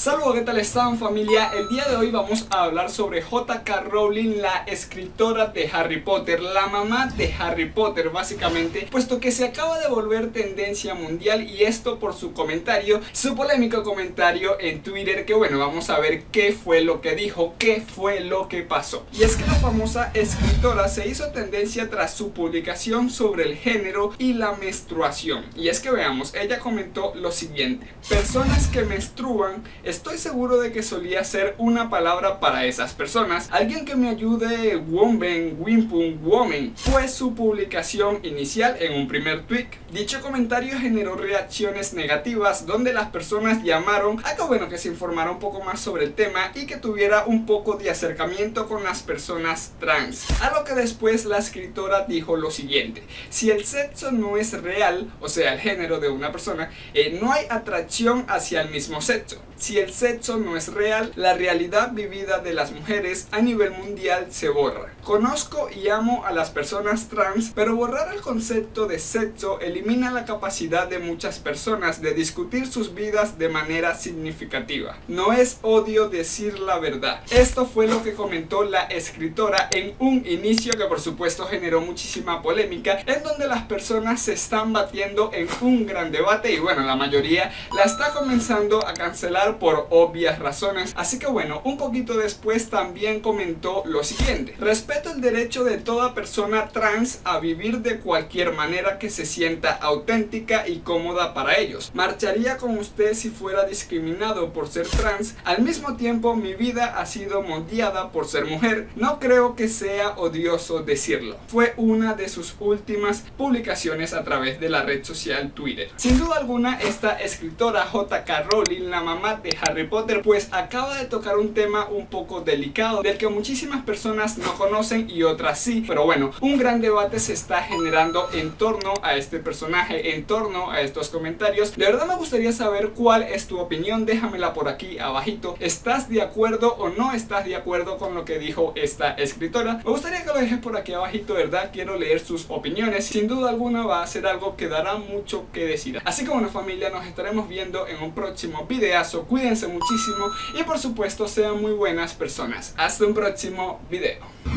Saludos, ¿qué tal están, familia? El día de hoy vamos a hablar sobre J.K. Rowling, la escritora de Harry Potter, la mamá de Harry Potter básicamente, puesto que se acaba de volver tendencia mundial, y esto por su comentario, su polémico comentario en Twitter, que bueno, vamos a ver qué fue lo que dijo, qué fue lo que pasó. Y es que la famosa escritora se hizo tendencia tras su publicación sobre el género y la menstruación. Y es que veamos, ella comentó lo siguiente: personas que menstruan, estoy seguro de que solía ser una palabra para esas personas. Alguien que me ayude, Womben, Wimpun, Woman. Fue su publicación inicial en un primer tweet. Dicho comentario generó reacciones negativas, donde las personas llamaron a que bueno, que se informara un poco más sobre el tema y que tuviera un poco de acercamiento con las personas trans. A lo que después la escritora dijo lo siguiente: si el sexo no es real, o sea el género de una persona, no hay atracción hacia el mismo sexo. Si el sexo no es real, la realidad vivida de las mujeres a nivel mundial se borra. Conozco y amo a las personas trans, pero borrar el concepto de sexo elimina la capacidad de muchas personas de discutir sus vidas de manera significativa. No es odio decir la verdad. Esto fue lo que comentó la escritora en un inicio que por supuesto generó muchísima polémica, en donde las personas se están batiendo en un gran debate, y bueno, la mayoría la está comenzando a cancelar por obvias razones. Así que bueno, un poquito después también comentó lo siguiente: respeto el derecho de toda persona trans a vivir de cualquier manera que se sienta auténtica y cómoda para ellos. Marcharía con usted si fuera discriminado por ser trans. Al mismo tiempo, mi vida ha sido moldeada por ser mujer. No creo que sea odioso decirlo. Fue una de sus últimas publicaciones a través de la red social Twitter. Sin duda alguna, esta escritora J.K. Rowling, la mamá de Harry Potter, pues acaba de tocar un tema un poco delicado, del que muchísimas personas no conocen y otras sí. Pero bueno, un gran debate se está generando en torno a este personaje, en torno a estos comentarios. De verdad me gustaría saber cuál es tu opinión, déjamela por aquí abajito. ¿Estás de acuerdo o no estás de acuerdo con lo que dijo esta escritora? Me gustaría que lo dejes por aquí abajito, ¿verdad? Quiero leer sus opiniones. Sin duda alguna va a ser algo que dará mucho que decir. Así que bueno, familia, nos estaremos viendo en un próximo videazo. Cuídense muchísimo y por supuesto sean muy buenas personas. Hasta un próximo video.